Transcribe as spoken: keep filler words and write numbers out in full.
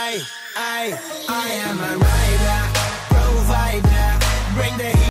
I, I, I am a rider, provider, bring the heat.